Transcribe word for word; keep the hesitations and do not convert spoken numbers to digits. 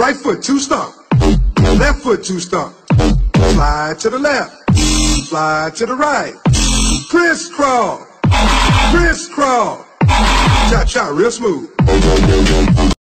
Right foot, two stomp. Left foot, two stomp. Slide to the left. Slide to the right. Crisscross. Crisscross. Cha-cha, real smooth.